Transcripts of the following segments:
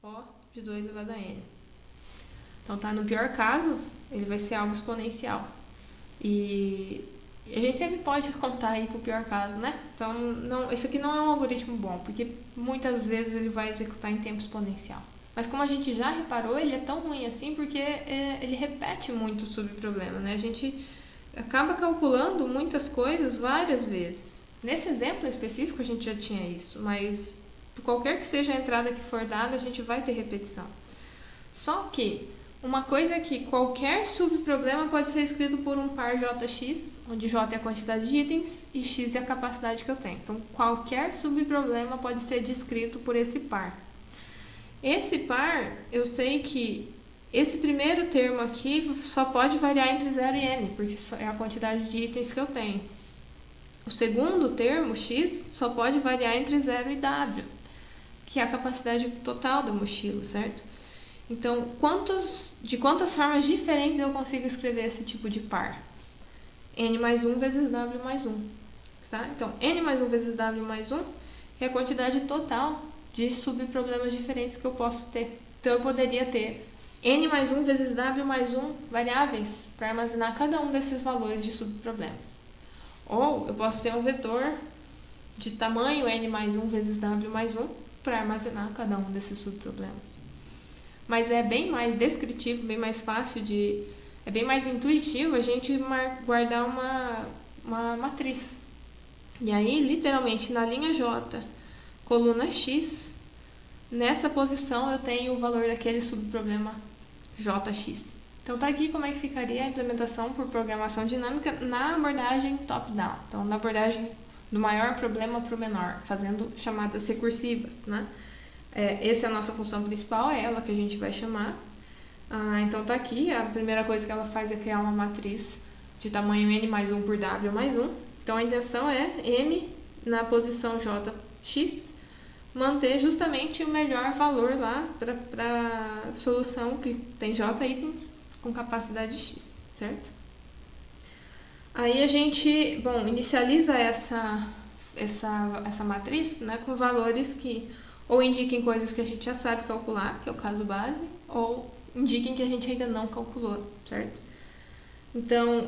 O de 2 elevado a N. Então, tá, no pior caso, ele vai ser algo exponencial. E a gente sempre pode contar aí pro pior caso, né? Então, esse aqui não é um algoritmo bom, porque muitas vezes ele vai executar em tempo exponencial. Mas como a gente já reparou, ele é tão ruim assim porque ele repete muito o subproblema, né? A gente acaba calculando muitas coisas várias vezes. Nesse exemplo específico a gente já tinha isso, mas por qualquer que seja a entrada que for dada, a gente vai ter repetição. Só que uma coisa é que qualquer subproblema pode ser escrito por um par JX, onde J é a quantidade de itens e X é a capacidade que eu tenho. Então, qualquer subproblema pode ser descrito por esse par. Esse par, eu sei que esse primeiro termo aqui só pode variar entre 0 e N, porque é a quantidade de itens que eu tenho. O segundo termo, X, só pode variar entre 0 e W, que é a capacidade total da mochila, certo? Então, de quantas formas diferentes eu consigo escrever esse tipo de par? N mais 1 vezes W mais 1. Tá? Então, N mais 1 vezes W mais 1 é a quantidade total de subproblemas diferentes que eu posso ter. Então, eu poderia ter N mais 1 vezes W mais 1 variáveis para armazenar cada um desses valores de subproblemas. Ou eu posso ter um vetor de tamanho N mais 1 vezes W mais 1 para armazenar cada um desses subproblemas. Mas é bem mais descritivo, bem mais fácil é bem mais intuitivo a gente guardar uma matriz. E aí, literalmente, na linha J, coluna X, nessa posição eu tenho o valor daquele subproblema JX. Então tá aqui como é que ficaria a implementação por programação dinâmica na abordagem top-down. Então, na abordagem do maior problema para o menor, fazendo chamadas recursivas, né? Essa é a nossa função principal, é ela que a gente vai chamar. Então tá aqui, a primeira coisa que ela faz é criar uma matriz de tamanho N mais 1 por W mais 1. Então a intenção é M na posição JX, manter justamente o melhor valor lá para a solução que tem J itens com capacidade X, certo? Aí a gente, inicializa essa matriz, né, com valores que ou indiquem coisas que a gente já sabe calcular, que é o caso base, ou indiquem que a gente ainda não calculou, certo? Então,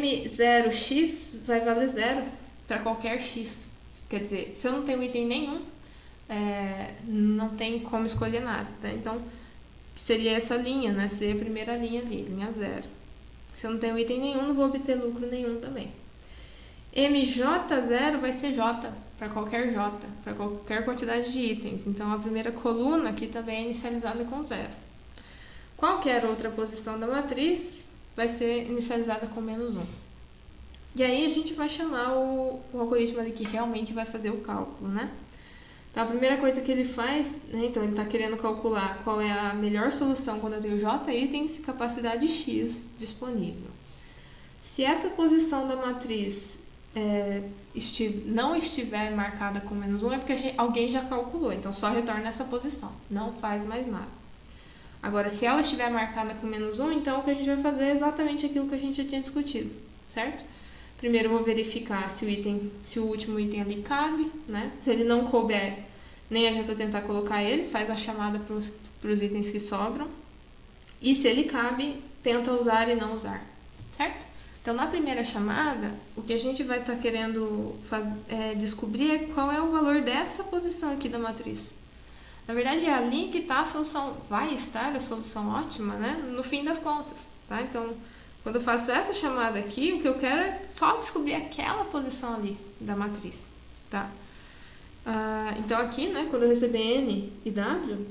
M0x vai valer 0 para qualquer x. Quer dizer, se eu não tenho item nenhum, não tem como escolher nada, tá? Então, seria essa linha, né? Seria a primeira linha ali, linha 0. Se eu não tenho item nenhum, não vou obter lucro nenhum também. MJ0 vai ser J, para qualquer J, para qualquer quantidade de itens. Então, a primeira coluna aqui também é inicializada com 0. Qualquer outra posição da matriz vai ser inicializada com menos 1. E aí, a gente vai chamar o algoritmo ali que realmente vai fazer o cálculo, né? Então, a primeira coisa que ele faz, né, então ele está querendo calcular qual é a melhor solução quando eu tenho J itens e capacidade X disponível. Se essa posição da matriz não estiver marcada com menos 1, é porque alguém já calculou, então só retorna essa posição, não faz mais nada. Agora, se ela estiver marcada com menos 1, então o que a gente vai fazer é exatamente aquilo que a gente já tinha discutido, certo? Primeiro eu vou verificar se o último item ali cabe, né? Se ele não couber, nem adianta tentar colocar ele, faz a chamada para os itens que sobram. E se ele cabe, tenta usar e não usar, certo? Então, na primeira chamada, o que a gente vai estar querendo descobrir é qual é o valor dessa posição aqui da matriz. Na verdade, é ali que está a solução, vai estar a solução ótima, né? No fim das contas, tá? Então, quando eu faço essa chamada aqui, o que eu quero é só descobrir aquela posição ali da matriz, tá? Então, aqui, né, quando eu receber N e W,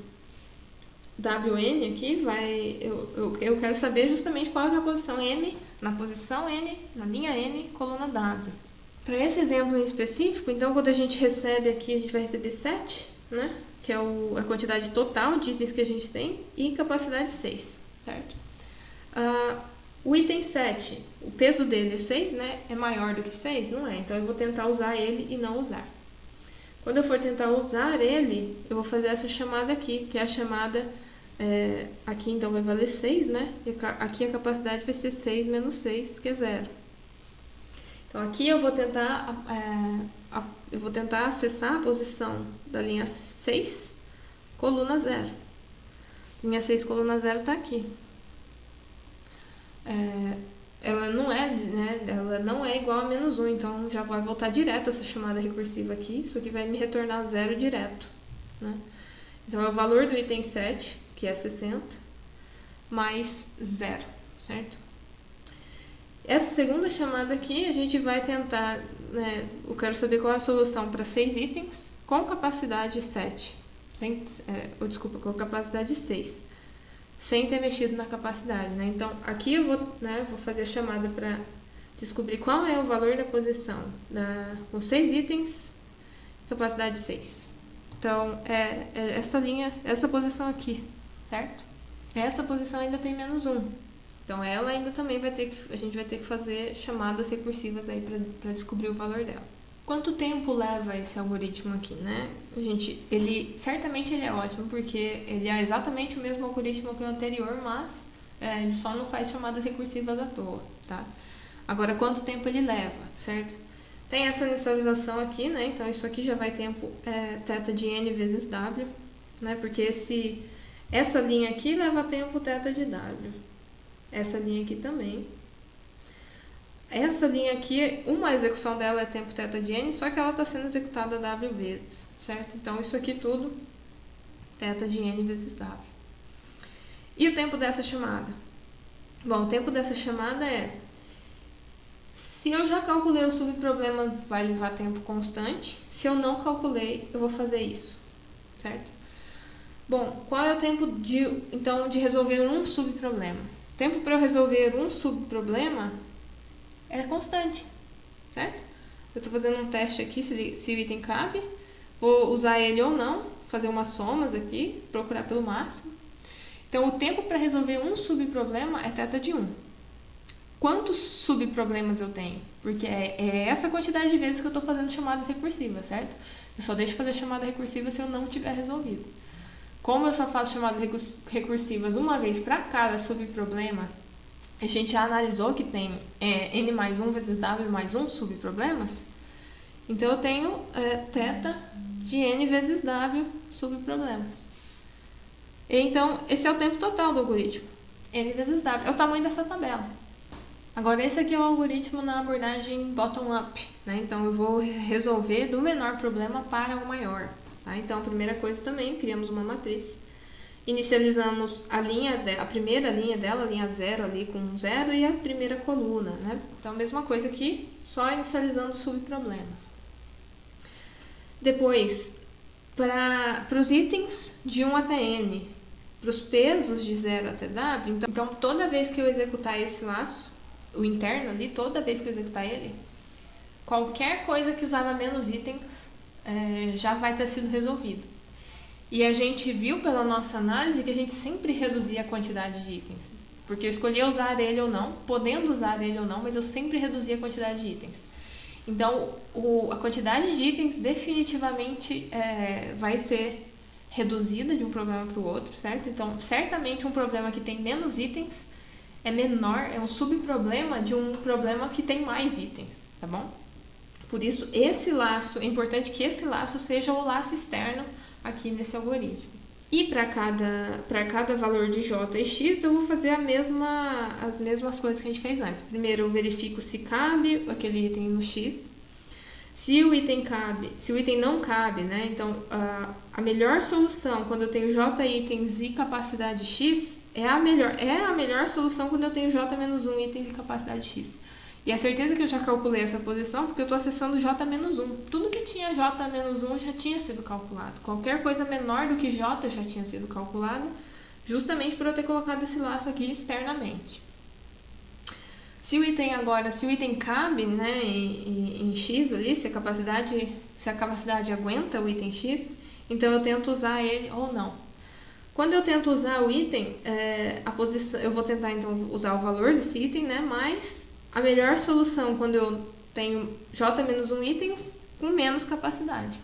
WN aqui eu quero saber justamente qual é a posição M, na posição N, na linha N, coluna W. Para esse exemplo em específico, então, quando a gente recebe aqui, a gente vai receber 7, né? Que é a quantidade total de itens que a gente tem, e capacidade 6, certo? O item 7, o peso dele é 6, né? É maior do que 6? Não é. Então, eu vou tentar usar ele e não usar. Quando eu for tentar usar ele, eu vou fazer essa chamada aqui, que é a chamada... aqui, então, vai valer 6, né? E aqui a capacidade vai ser 6 menos 6, que é 0. Então, aqui eu vou tentar acessar a posição da linha 6, coluna 0. Linha 6, coluna 0 tá aqui. Ela não é, né, ela não é igual a menos 1, então já vai voltar direto essa chamada recursiva aqui. Isso aqui vai me retornar 0 direto, né? Então, é o valor do item 7, que é 60, mais 0, certo? Essa segunda chamada aqui, a gente vai tentar, né, eu quero saber qual é a solução para 6 itens com capacidade 7. Com capacidade 6. Sem ter mexido na capacidade, né? Então, aqui eu vou fazer a chamada para descobrir qual é o valor da posição com 6 itens, capacidade 6. Então, é essa linha, essa posição aqui, certo? Essa posição ainda tem menos 1. Então, ela ainda também a gente vai ter que fazer chamadas recursivas aí para descobrir o valor dela. Quanto tempo leva esse algoritmo aqui, né? Certamente ele é ótimo, porque ele é exatamente o mesmo algoritmo que o anterior, mas ele só não faz chamadas recursivas à toa, tá? Agora, quanto tempo ele leva, certo? Tem essa inicialização aqui, né? Então, isso aqui já vai tempo θ de n vezes w, né? Porque essa linha aqui leva tempo θ de w. Essa linha aqui também. Essa linha aqui, uma execução dela é tempo θ de n, só que ela está sendo executada w vezes, certo? Então, isso aqui tudo, θ de n vezes w. E o tempo dessa chamada? Bom, o tempo dessa chamada se eu já calculei o subproblema, vai levar tempo constante. Se eu não calculei, eu vou fazer isso, certo? Bom, qual é o tempo de resolver um subproblema? O tempo para eu resolver um subproblema é constante, certo? Eu estou fazendo um teste aqui se o item cabe, vou usar ele ou não, fazer umas somas aqui, procurar pelo máximo. Então, o tempo para resolver um subproblema é θ de 1. Quantos subproblemas eu tenho? Porque é essa quantidade de vezes que eu estou fazendo chamadas recursivas, certo? Eu só deixo de fazer chamada recursiva se eu não tiver resolvido. Como eu só faço chamadas recursivas uma vez para cada subproblema, a gente já analisou que tem n mais 1 vezes w mais 1 subproblemas. Então, eu tenho θ de n vezes w subproblemas. Então, esse é o tempo total do algoritmo. N vezes w. É o tamanho dessa tabela. Agora, esse aqui é o algoritmo na abordagem bottom-up, né? Então, eu vou resolver do menor problema para o maior. Tá? Então, a primeira coisa também, criamos uma matriz. Inicializamos a primeira linha dela, a linha 0 ali com 0 e a primeira coluna, né? Então, a mesma coisa aqui, só inicializando subproblemas. Depois, para os itens de 1 até n, para os pesos de 0 até w, então toda vez que eu executar esse laço, o interno ali, toda vez que eu executar ele, qualquer coisa que usava menos itens já vai ter sido resolvido. E a gente viu pela nossa análise que a gente sempre reduzia a quantidade de itens. Porque eu escolhia usar ele ou não, podendo usar ele ou não, mas eu sempre reduzia a quantidade de itens. Então, a quantidade de itens definitivamente vai ser reduzida de um problema para o outro, certo? Então, certamente um problema que tem menos itens é menor, é um subproblema de um problema que tem mais itens, tá bom? Por isso, é importante que esse laço seja o laço externo aqui nesse algoritmo. E para cada valor de j e x, eu vou fazer as mesmas coisas que a gente fez antes. Primeiro, eu verifico se cabe aquele item no x. Se o item não cabe, né? Então, a melhor solução quando eu tenho j itens e capacidade x é a melhor solução quando eu tenho j menos 1 itens e capacidade x. E a certeza que eu já calculei essa posição porque eu estou acessando j menos 1. Tudo que tinha j menos 1 já tinha sido calculado. Qualquer coisa menor do que j já tinha sido calculada, justamente por eu ter colocado esse laço aqui externamente. Se o item cabe, né, em x ali, se a capacidade aguenta o item x, então eu tento usar ele ou não. Quando eu tento usar o item, eu vou tentar então usar o valor desse item, né, mais a melhor solução quando eu tenho j menos 1 itens com menos capacidade.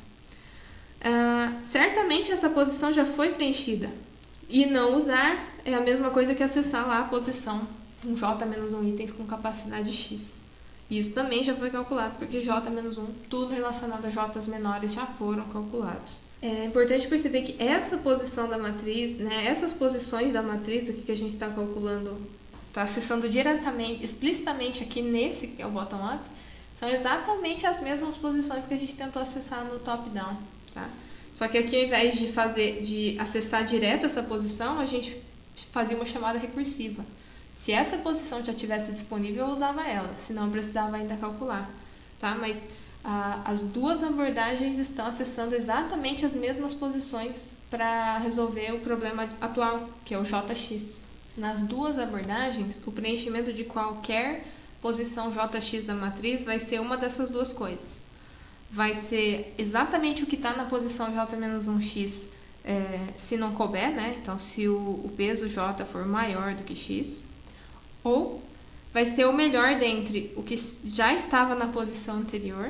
Certamente essa posição já foi preenchida. E não usar é a mesma coisa que acessar lá a posição com j menos 1 itens com capacidade x. Isso também já foi calculado, porque j menos 1, tudo relacionado a j's menores já foram calculados. É importante perceber que essa posição da matriz, né, essas posições da matriz aqui que a gente está calculando, está acessando diretamente, explicitamente aqui nesse, que é o bottom-up, são exatamente as mesmas posições que a gente tentou acessar no top-down, tá? Só que aqui, ao invés de acessar direto essa posição, a gente fazia uma chamada recursiva. Se essa posição já estivesse disponível, eu usava ela, senão eu precisava ainda calcular, tá? Mas as duas abordagens estão acessando exatamente as mesmas posições para resolver o problema atual, que é o JX. Nas duas abordagens, o preenchimento de qualquer posição JX da matriz vai ser uma dessas duas coisas. Vai ser exatamente o que está na posição J-1x, se não couber, né? Então, se o peso J for maior do que x, ou vai ser o melhor dentre o que já estava na posição anterior,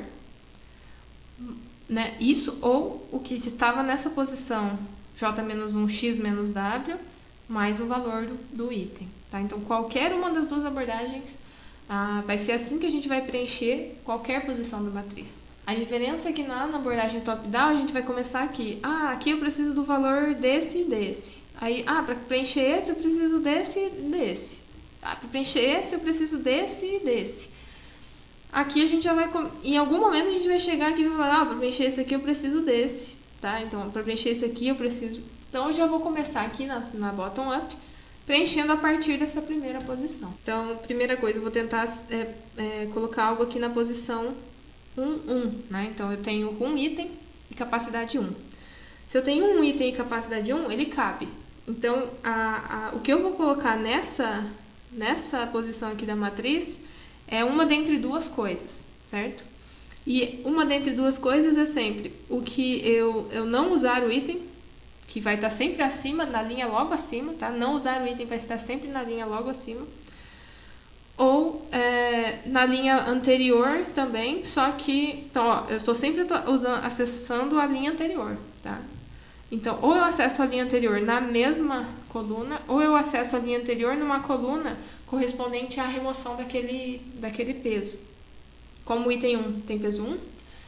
né? Isso, ou o que estava nessa posição J-1x menos W, mais o valor do item, tá? Então, qualquer uma das duas abordagens vai ser assim que a gente vai preencher qualquer posição da matriz. A diferença é que na abordagem top-down a gente vai começar aqui. Aqui eu preciso do valor desse e desse. Aí, para preencher esse eu preciso desse e desse. Para preencher esse eu preciso desse e desse. Aqui a gente já vai... Em algum momento a gente vai chegar aqui e vai falar, para preencher esse aqui eu preciso desse, tá? Então, para preencher esse aqui eu preciso... Então, eu já vou começar aqui na bottom-up, preenchendo a partir dessa primeira posição. Então, primeira coisa, eu vou tentar colocar algo aqui na posição 1, né? Então, eu tenho um item e capacidade 1. Se eu tenho um item e capacidade 1, ele cabe. Então, o que eu vou colocar nessa posição aqui da matriz é uma dentre duas coisas, certo? E uma dentre duas coisas é sempre o que eu não usar o item, que vai estar sempre acima, na linha logo acima, tá? Não usar o item vai estar sempre na linha logo acima. Ou na linha anterior também, só que... Então, eu estou sempre acessando a linha anterior, tá? Então, ou eu acesso a linha anterior na mesma coluna, ou eu acesso a linha anterior numa coluna correspondente à remoção daquele peso. Como o item 1 tem peso 1,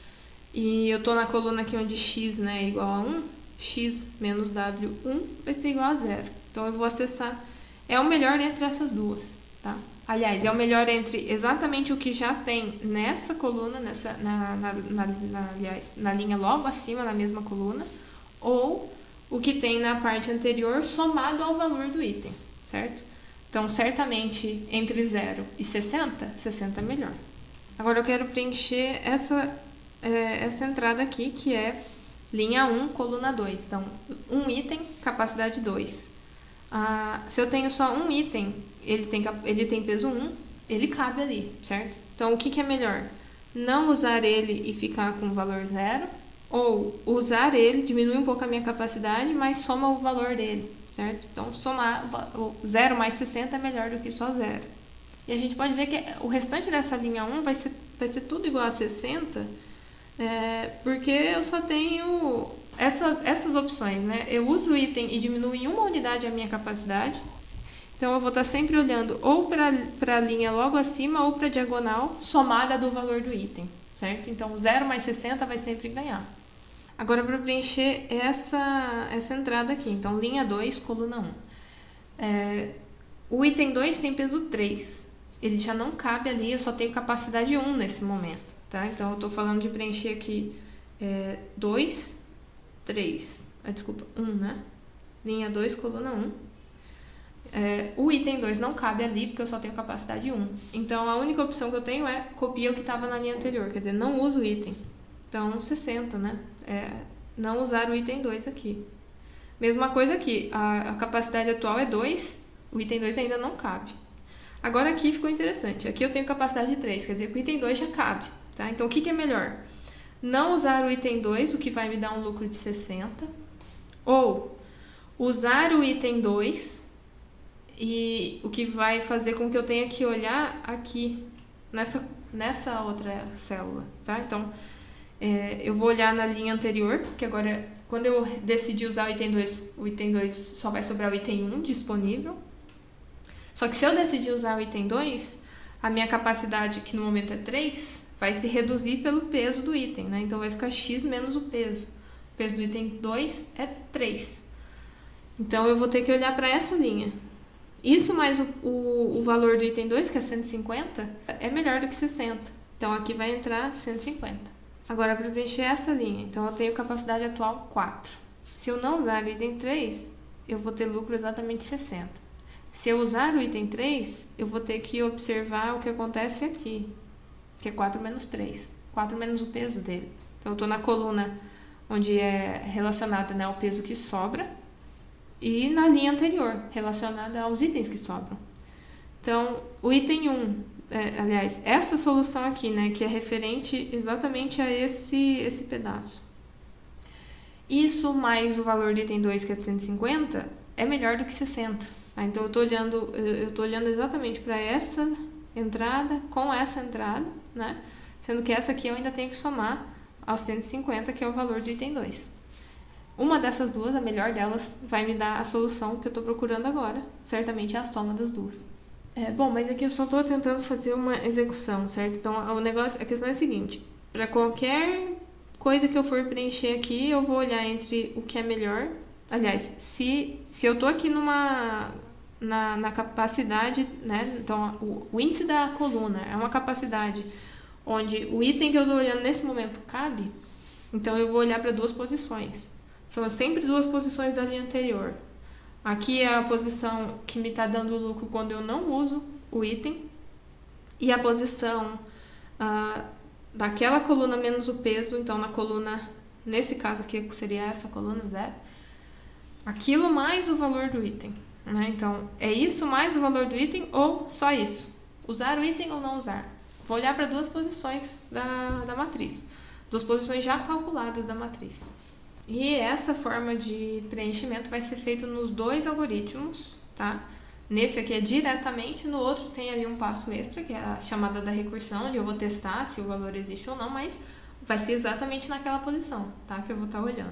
e eu estou na coluna aqui onde x, né, é igual a 1, x menos w1 vai ser igual a 0. Então, eu vou acessar... É o melhor entre essas duas, tá? Aliás, é o melhor entre exatamente o que já tem nessa coluna, aliás, na linha logo acima, na mesma coluna, ou o que tem na parte anterior somado ao valor do item, certo? Então, certamente, entre 0 e 60, 60 é melhor. Agora, eu quero preencher essa entrada aqui, que é linha 1, coluna 2. Então, um item, capacidade 2. Se eu tenho só um item, ele tem peso 1, ele cabe ali, certo? Então, o que é melhor? Não usar ele e ficar com o valor 0, ou usar ele, diminui um pouco a minha capacidade, mas soma o valor dele, certo? Então, somar o 0 mais 60 é melhor do que só 0. E a gente pode ver que o restante dessa linha 1 vai ser tudo igual a 60, porque eu só tenho essas opções, né? Eu uso o item e diminuo em uma unidade a minha capacidade. Então, eu vou estar sempre olhando ou para a linha logo acima ou para a diagonal somada do valor do item, certo? Então, 0 mais 60 vai sempre ganhar. Agora, para preencher essa entrada aqui. Então, linha 2, coluna 1. O item 2 tem peso 3. Ele já não cabe ali, eu só tenho capacidade 1 nesse momento, tá? Então, eu estou falando de preencher aqui 2, 3. Desculpa, 1, né? Linha 2, coluna 1. O item 2 não cabe ali, porque eu só tenho capacidade 1. Então, a única opção que eu tenho é copiar o que estava na linha anterior. Quer dizer, não uso o item. Então, 60, né? Não usar o item 2 aqui. Mesma coisa aqui. A capacidade atual é 2. O item 2 ainda não cabe. Agora, aqui ficou interessante. Aqui eu tenho capacidade 3. Quer dizer, que o item 2 já cabe. Tá? Então, o que é melhor? Não usar o item 2, o que vai me dar um lucro de 60. Ou usar o item 2... E o que vai fazer com que eu tenha que olhar aqui, nessa outra célula, tá? Então, eu vou olhar na linha anterior, porque agora, quando eu decidi usar o item 2 só vai sobrar o item 1 disponível. Só que se eu decidir usar o item 2, a minha capacidade, que no momento é 3, vai se reduzir pelo peso do item, né? Então, vai ficar x menos o peso. peso do item 2 é 3. Então, eu vou ter que olhar para essa linha. Isso mais o valor do item 2, que é 150, é melhor do que 60. Então, aqui vai entrar 150. Agora, para preencher essa linha, então eu tenho capacidade atual 4. Se eu não usar o item 3, eu vou ter lucro exatamente 60. Se eu usar o item 3, eu vou ter que observar o que acontece aqui, que é 4 menos 3. 4 menos o peso dele. Então, eu estou na coluna onde é relacionada, né, ao peso que sobra, e na linha anterior, relacionada aos itens que sobram. Então, o item 1, aliás, essa solução aqui, né, que é referente exatamente a esse pedaço. Isso mais o valor do item 2, que é 150, é melhor do que 60. Tá? Então, eu tô olhando exatamente para essa entrada com essa entrada, né? Sendo que essa aqui eu ainda tenho que somar aos 150, que é o valor do item 2. Uma dessas duas, a melhor delas, vai me dar a solução que eu estou procurando agora. Certamente é a soma das duas. Bom, mas aqui eu só estou tentando fazer uma execução, certo? Então, a questão é a seguinte. Para qualquer coisa que eu for preencher aqui, eu vou olhar entre o que é melhor. Aliás, se eu estou aqui na capacidade, né? Então, o índice da coluna é uma capacidade onde o item que eu estou olhando nesse momento cabe, então eu vou olhar para duas posições. São sempre duas posições da linha anterior. Aqui é a posição que me está dando lucro quando eu não uso o item. E a posição daquela coluna menos o peso. Então, na coluna, nesse caso aqui, seria essa coluna 0. Aquilo mais o valor do item. Né? Então, é isso mais o valor do item ou só isso? Usar o item ou não usar? Vou olhar para duas posições da matriz. Duas posições já calculadas da matriz. E essa forma de preenchimento vai ser feito nos dois algoritmos, tá? Nesse aqui é diretamente, no outro tem ali um passo extra, que é a chamada da recursão, onde eu vou testar se o valor existe ou não, mas vai ser exatamente naquela posição, tá? Que eu vou estar olhando.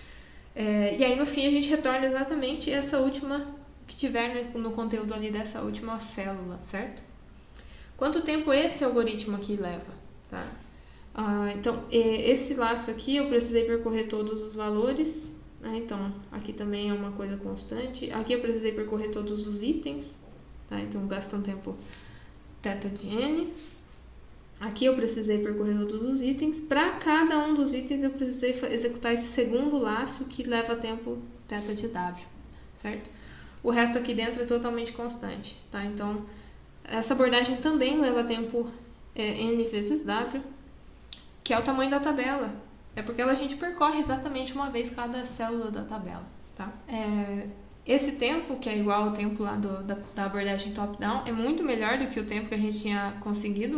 E aí no fim a gente retorna exatamente essa última que tiver no conteúdo ali dessa última célula, certo? Quanto tempo esse algoritmo aqui leva, tá? Então, esse laço aqui eu precisei percorrer todos os valores, né? Então, aqui também é uma coisa constante. Aqui eu precisei percorrer todos os itens, tá? Então, gasta um tempo θ de n. Aqui eu precisei percorrer todos os itens. Para cada um dos itens eu precisei executar esse segundo laço que leva tempo θ de w, certo? O resto aqui dentro é totalmente constante, tá? Então, essa abordagem também leva tempo n vezes w, que é o tamanho da tabela. É porque a gente percorre exatamente uma vez cada célula da tabela, tá? Esse tempo, que é igual ao tempo lá da abordagem top-down, é muito melhor do que o tempo que a gente tinha conseguido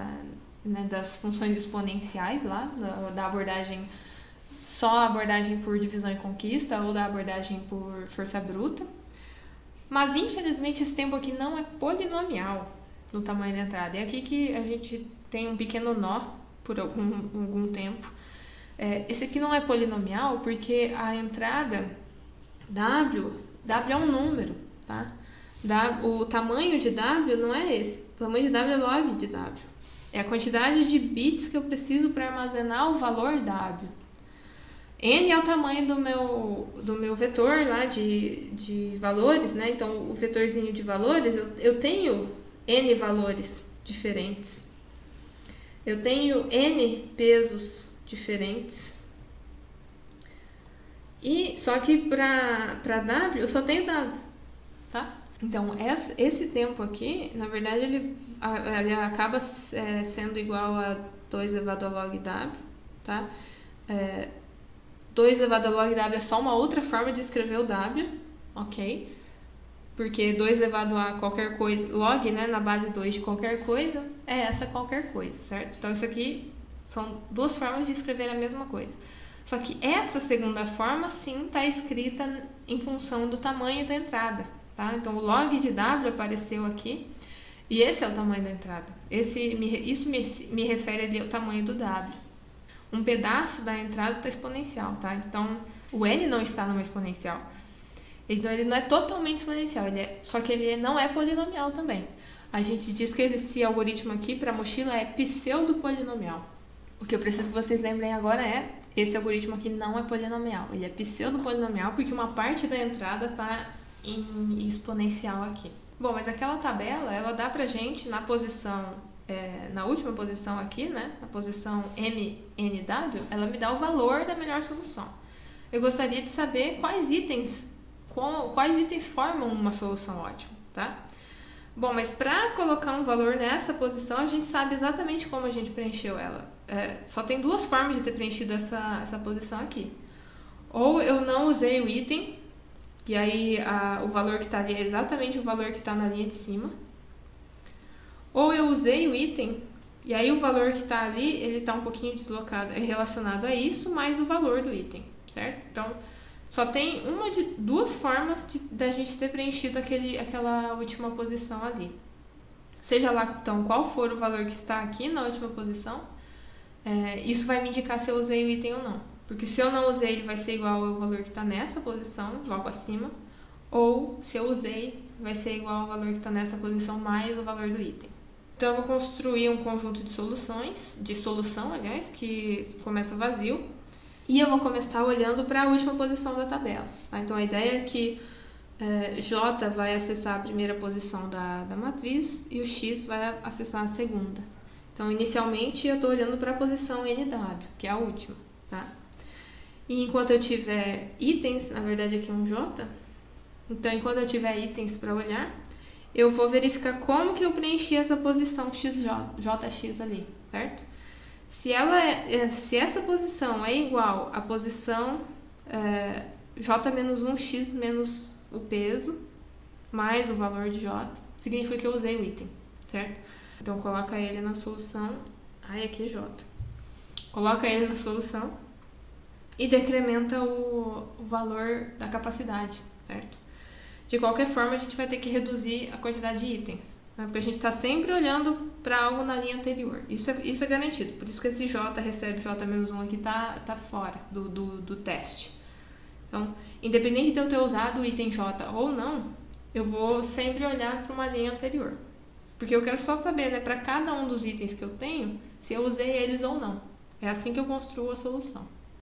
das funções exponenciais lá, da abordagem, só a abordagem por divisão e conquista ou da abordagem por força bruta. Mas, infelizmente, esse tempo aqui não é polinomial no tamanho da entrada. É aqui que a gente tem um pequeno nó por algum tempo. Esse aqui não é polinomial porque a entrada W é um número, tá? O tamanho de W não é esse. O tamanho de W é log de W. É a quantidade de bits que eu preciso para armazenar o valor W. N é o tamanho do meu vetor lá de valores, né? Então, o vetorzinho de valores, eu tenho N valores diferentes. Eu tenho N pesos diferentes. Só que para W, eu só tenho W, tá? Então, esse tempo aqui, na verdade, ele acaba sendo igual a 2 elevado a log W, tá? 2 elevado a log W é só uma outra forma de escrever o W, ok? Porque 2 elevado a qualquer coisa, log, né, na base 2 de qualquer coisa, é essa qualquer coisa, certo? Então, isso aqui são duas formas de escrever a mesma coisa. Só que essa segunda forma, sim, está escrita em função do tamanho da entrada, tá? Então, o log de W apareceu aqui, e esse é o tamanho da entrada. Isso me refere ali ao tamanho do W. Um pedaço da entrada está exponencial, tá? Então, o N não está numa exponencial. Então, ele não é totalmente exponencial, só que ele não é polinomial também. A gente diz que esse algoritmo aqui para mochila é pseudo-polinomial. O que eu preciso que vocês lembrem agora é esse algoritmo aqui não é polinomial, ele é pseudo-polinomial porque uma parte da entrada está em exponencial aqui. Bom, mas aquela tabela, ela dá pra gente na posição, na última posição aqui, né, na posição MNW, ela me dá o valor da melhor solução. Eu gostaria de saber quais itens formam uma solução ótima, tá? Bom, mas para colocar um valor nessa posição, a gente sabe exatamente como a gente preencheu ela. Só tem duas formas de ter preenchido essa posição aqui. Ou eu não usei o item, e aí o valor que está ali é exatamente o valor que está na linha de cima. Ou eu usei o item, e aí o valor que está ali, ele está um pouquinho deslocado, é relacionado a isso, mais o valor do item, certo? Então, só tem duas formas da gente ter preenchido aquela última posição ali. Seja lá, então, qual for o valor que está aqui na última posição, isso vai me indicar se eu usei o item ou não. Porque se eu não usei, ele vai ser igual ao valor que está nessa posição, logo acima. Ou, se eu usei, vai ser igual ao valor que está nessa posição mais o valor do item. Então, eu vou construir um conjunto de solução, aliás, que começa vazio. E eu vou começar olhando para a última posição da tabela. Tá? Então, a ideia é que J vai acessar a primeira posição da matriz e o X vai acessar a segunda. Então, inicialmente, eu estou olhando para a posição NW, que é a última. Tá? E enquanto eu tiver itens, na verdade aqui é um J, então enquanto eu tiver itens para olhar, eu vou verificar como que eu preenchi essa posição JX ali, certo? Se essa posição é igual à posição J-1x menos o peso, mais o valor de J, significa que eu usei o item, certo? Então, coloca ele na solução, aqui é J. Coloca ele na solução e decrementa o valor da capacidade, certo? De qualquer forma, a gente vai ter que reduzir a quantidade de itens, né? Porque a gente está sempre olhando para algo na linha anterior. Isso é garantido. Por isso que esse J recebe J-1 aqui tá fora do teste. Então, independente de eu ter usado o item J ou não, eu vou sempre olhar para uma linha anterior. Porque eu quero só saber, né, para cada um dos itens que eu tenho, se eu usei eles ou não. É assim que eu construo a solução.